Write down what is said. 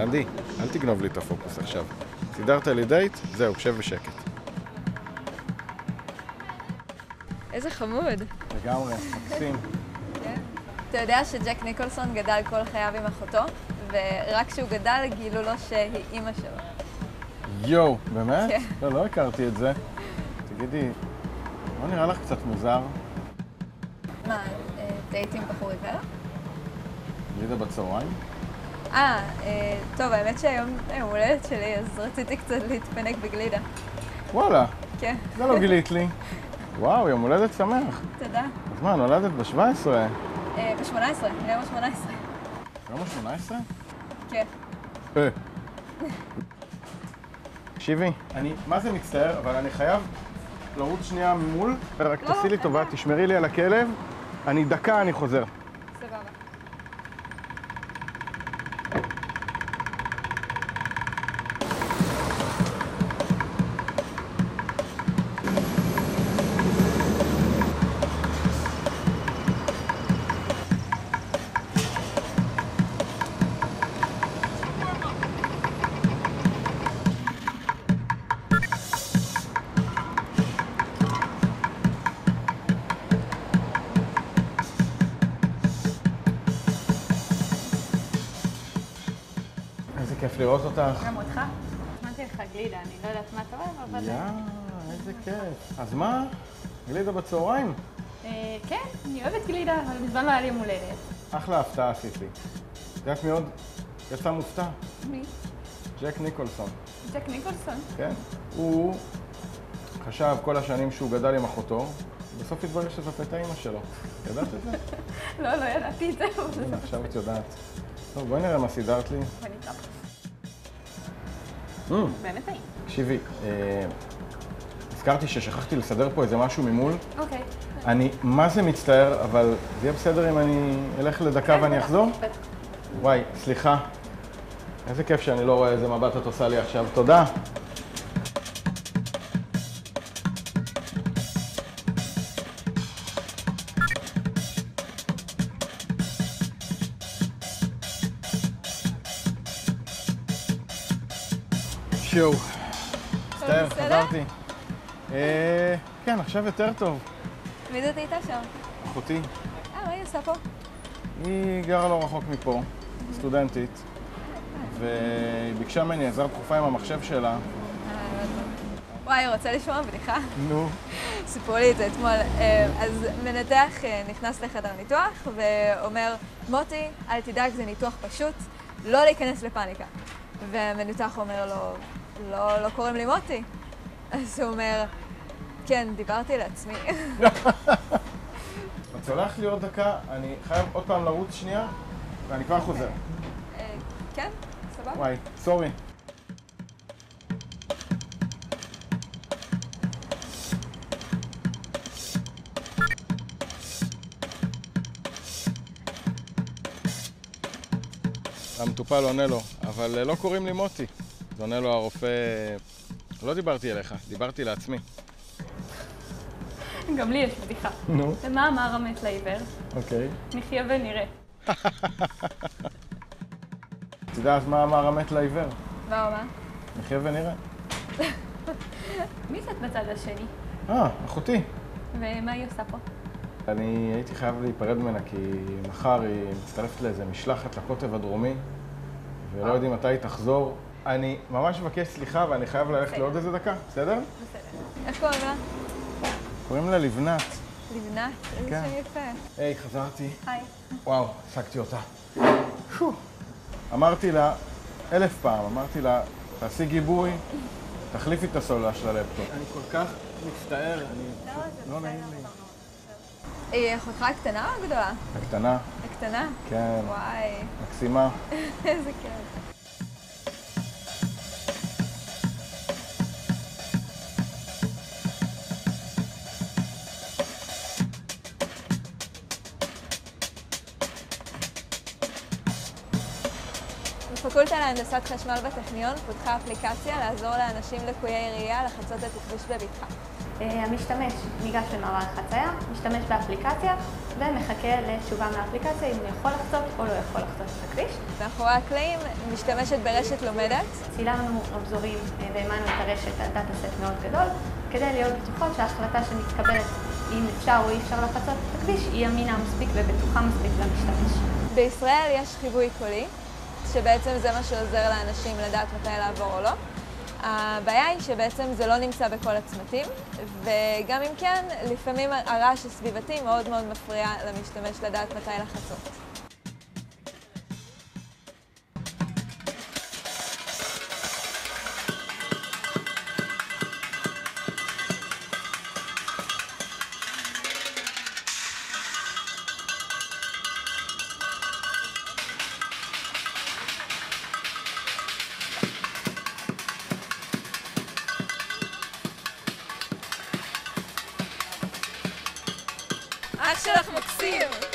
עדי, אל תגנוב לי את הפוקוס עכשיו. סידרת לי דייט? זהו, שב בשקט. איזה חמוד. לגמרי, מקסים. אתה יודע שג'ק ניקולסון גדל כל חייו עם אחותו, ורק כשהוא גדל גילו לו שהיא אימא שלו. יואו, באמת? כן. לא הכרתי את זה. תגידי, לא נראה לך קצת מוזר? מה, דייט עם בחור עיוור? גלידה בצהריים? טוב, האמת שהיום יום הולדת שלי, אז רציתי קצת להתפנק בגלידה. וואלה, כן. זה לא גילית לי. וואו, יום הולדת שמח. תודה. אז מה, נולדת ב-17? ב-18, היום ה-18. יום ה-18? כן. תקשיבי, אני מה זה מצטער, אבל אני חייב לרוץ שנייה ממול. רק לא, תעשי לי טובה, תשמרי לי על הכלב. אני דקה, אני חוזר. סבבה. איזה כיף לראות אותך. גם אותך? הזמנתי לך גלידה, אני לא יודעת מה אתה אוהב, אבל... איזה כיף. אז מה? גלידה בצהריים? כן, אני אוהבת גלידה, אבל מזמן לא היה לי יום הולדת. אחלה הפתעה עשית לי. את יודעת מי עוד יצא מופתע? מי? ג'ק ניקולסון. ג'ק ניקולסון? כן. הוא חשב כל השנים שהוא גדל עם אחותו, בסוף התברר שזאת הייתה אימא שלו. ידעת את זה? לא ידעתי את זה. הנה, עכשיו את יודעת. טוב, בואי נראה מה סידרת לי. ואני איתך. באמת טעים. תקשיבי, הזכרתי ששכחתי לסדר פה איזה משהו ממול. אוקיי. אני מה זה מצטער, אבל זה יהיה בסדר אם אני אלך לדקה ואני אחזור? בטח. וואי, סליחה. איזה כיף שאני לא רואה איזה מבט את עושה לי עכשיו. תודה. שואו. מצטער, בסדר? חזרתי. כן, עכשיו יותר טוב. מי זאת הייתה שם? אחותי. מה היא עושה פה? היא גרה לא רחוק מפה, סטודנטית, והיא ביקשה ממני עזרה דחופה עם המחשב שלה. וואי, רוצה לשמוע בדיחה? נו. סיפרו לי את זה אתמול. אז מנתח נכנס לחדר ניתוח ואומר, מוטי, אל תדאג, זה ניתוח פשוט, לא להיכנס לפאניקה. והמנתח אומר לו, לא קוראים לי מוטי. אז הוא אומר, כן, דיברתי לעצמי. את סולח לי עוד דקה, אני חייב עוד פעם לרוץ שנייה, ואני כבר חוזר. כן, סבבה. וואי, סורי. המטופל עונה לו, אבל לא קוראים לי מוטי. אז עונה לו הרופא, לא דיברתי אליך, דיברתי לעצמי. גם לי יש בדיחה. נו. ומה אמר המת לעיוור? אוקיי. נחיה ונראה. את יודעת מה אמר המת לעיוור? מה הוא אמר? נחיה ונראה. מי זאת בצד השני? אחותי. ומה היא עושה פה? אני הייתי חייב להיפרד ממנה כי מחר היא מצטרפת לאיזה משלחת לקוטב הדרומי ולא יודעים מתי היא תחזור. אני ממש מבקש סליחה ואני חייב ללכת לעוד איזה דקה, בסדר? בסדר. איך קוראים לה? קוראים לה לבנת. לבנת? איזה כן. שם יפה. היי, חזרתי. היי. וואו, השגתי אותה. אמרתי לה 1000 פעם, אמרתי לה, תעשי גיבוי, תחליפי את הסוללה של הלפטופ. אני כל כך מצטער, לא נעים לי. היא אחותך הקטנה או הגדולה? הקטנה. הקטנה? כן. וואי. מקסימה. איזה כיף. בפקולטה להנדסת חשמל בטכניון פותחה אפליקציה לעזור לאנשים לקויי ראייה לחצות את הכביש בבטחה. המשתמש ניגש למעבר חצייה, משתמש באפליקציה ומחכה לתשובה מהאפליקציה אם הוא יכול לחצות או לא יכול לחצות את הכביש. מאחורי הקלעים משתמשת ברשת לומדת. צילמנו רמזורים והאמנו את הרשת על דאטה סט מאוד גדול, כדי להיות בטוחות שההחלטה שמתקבלת אם אפשר או אי אפשר לחצות את הכביש היא אמינה מספיק ובטוחה מספיק למשתמש. בישראל יש חיווי קולי, שבעצם זה מה שעוזר לאנשים לדעת מתי לעבור או לא. הבעיה היא שבעצם זה לא נמצא בכל הצמתים, וגם אם כן, לפעמים הרעש הסביבתי מאוד מאוד מפריע למשתמש לדעת מתי לחצות. אח שלך מקסים!